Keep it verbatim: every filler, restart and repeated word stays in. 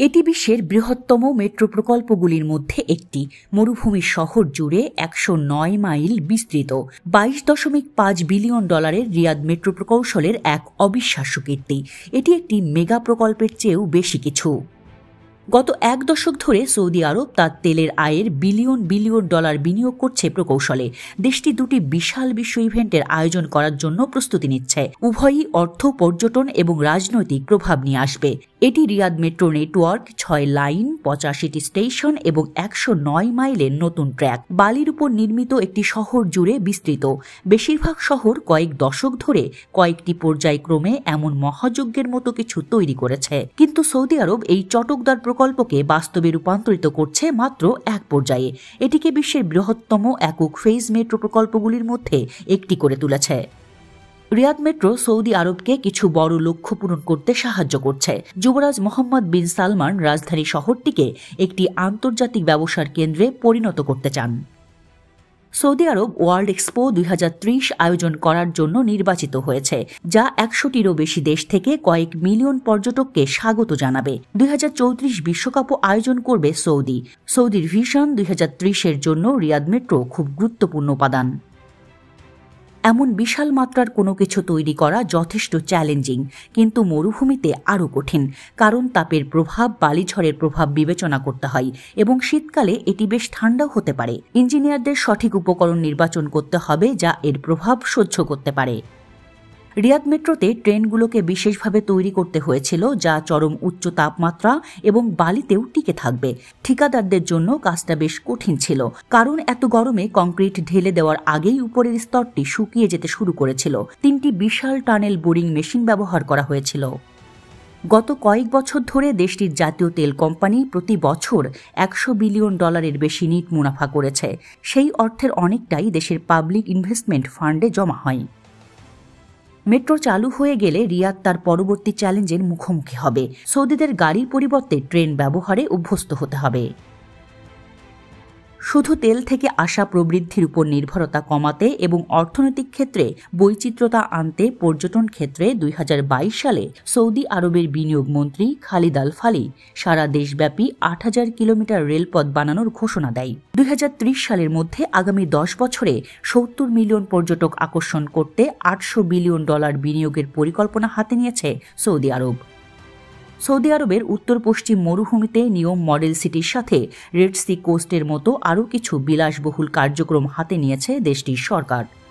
এটি বিশ্বের বৃহত্তম মেট্রো প্রকল্পগুলির মধ্যে একটি। মরুভূমি শহর জুড়ে একশো নয় মাইল বিস্তৃত বাইশ দশমিক পাঁচ বিলিয়ন ডলারের রিয়াদ মেট্রো প্রকৌশলের এক অবিশ্বাস্য কীর্তি। এটি একটি মেগা প্রকল্পের চেয়েও বেশি কিছু। গত এক দশক ধরে সৌদি আরব তার তেলের আয়ের বিলিয়ন বিলিয়ন ডলার বিনিয়োগ করছে প্রকৌশলে। দেশটি দুটি বিশাল বিশ্ব ইভেন্টের আয়োজন করার জন্য প্রস্তুতি নিচ্ছে। উভয়ই অর্থ, পর্যটন এবং রাজনৈতিক প্রভাব নিয়ে আসবে। এটি রিয়াদ মেট্রো নেটওয়ার্ক, ছয় লাইন, পঁচাশিটি স্টেশন এবং একশো নয় মাইলের নতুন ট্র্যাক, বালির উপর নির্মিত একটি শহর জুড়ে বিস্তৃত। বেশিরভাগ শহর কয়েক দশক ধরে কয়েকটি পর্যায়ক্রমে এমন মহাযজ্ঞের মতো কিছু তৈরি করেছে। কিন্তু সৌদি আরব এই চটকদার প্রকল্পকে বাস্তবে রূপান্তরিত করছে মাত্র এক পর্যায়ে। এটিকে বিশ্বের বৃহত্তম একক ফেজ মেট্রো প্রকল্পগুলির মধ্যে একটি করে তুলেছে। রিয়াদ মেট্রো সৌদি আরবকে কিছু বড় লক্ষ্য পূরণ করতে সাহায্য করছে। যুবরাজ মোহাম্মদ বিন সালমান রাজধানী শহরটিকে একটি আন্তর্জাতিক ব্যবসার কেন্দ্রে পরিণত করতে চান। সৌদি আরব ওয়ার্ল্ড এক্সপো দুই হাজার ত্রিশ আয়োজন করার জন্য নির্বাচিত হয়েছে, যা একশোটিরও বেশি দেশ থেকে কয়েক মিলিয়ন পর্যটককে স্বাগত জানাবে। দুই হাজার চৌত্রিশ বিশ্বকাপও আয়োজন করবে সৌদি। সৌদির ভিশন দুই হাজার ত্রিশের জন্য রিয়াদ মেট্রো খুব গুরুত্বপূর্ণ উপাদান। এমন বিশাল মাত্রার কোনো কিছু তৈরি করা যথেষ্ট চ্যালেঞ্জিং, কিন্তু মরুভূমিতে আরও কঠিন, কারণ তাপের প্রভাব, বালিঝড়ের প্রভাব বিবেচনা করতে হয় এবং শীতকালে এটি বেশ ঠান্ডাও হতে পারে। ইঞ্জিনিয়ারদের সঠিক উপকরণ নির্বাচন করতে হবে যা এর প্রভাব সহ্য করতে পারে। রিয়াদ মেট্রোতে ট্রেনগুলোকে বিশেষভাবে তৈরি করতে হয়েছিল যা চরম উচ্চ তাপমাত্রা এবং বালিতেও টিকে থাকবে। ঠিকাদারদের জন্য কাজটা বেশ কঠিন ছিল, কারণ এত গরমে কংক্রিট ঢেলে দেওয়ার আগেই উপরের স্তরটি শুকিয়ে যেতে শুরু করেছিল। তিনটি বিশাল টানেল বোরিং মেশিন ব্যবহার করা হয়েছিল। গত কয়েক বছর ধরে দেশটির জাতীয় তেল কোম্পানি প্রতি বছর একশো বিলিয়ন ডলারের বেশি নিট মুনাফা করেছে। সেই অর্থের অনেকটাই দেশের পাবলিক ইনভেস্টমেন্ট ফান্ডে জমা হয়। মেট্রো চালু হয়ে গেলে রিয়াদ তার পরবর্তী চ্যালেঞ্জের মুখোমুখি হবে। সৌদিদের গাড়ির পরিবর্তে ট্রেন ব্যবহারে অভ্যস্ত হতে হবে। শুধু তেল থেকে আসা প্রবৃদ্ধির উপর নির্ভরতা কমাতে এবং অর্থনৈতিক ক্ষেত্রে বৈচিত্র্যতা আনতে পর্যটন ক্ষেত্রে দুই হাজার বাইশ সালে সৌদি আরবের বিনিয়োগ মন্ত্রী খালিদ আল ফালি সারা দেশব্যাপী আট হাজার কিলোমিটার রেলপথ বানানোর ঘোষণা দেয়। দুই হাজার ত্রিশ সালের মধ্যে আগামী দশ বছরে সত্তর মিলিয়ন পর্যটক আকর্ষণ করতে আটশো বিলিয়ন ডলার বিনিয়োগের পরিকল্পনা হাতে নিয়েছে সৌদি আরব। সৌদি আরবের উত্তর পশ্চিম মরুভূমিতে নিয়ম মডেল সিটির সাথে রেড সি কোস্টের মতো আরও কিছু বিলাসবহুল কার্যক্রম হাতে নিয়েছে দেশটির সরকার।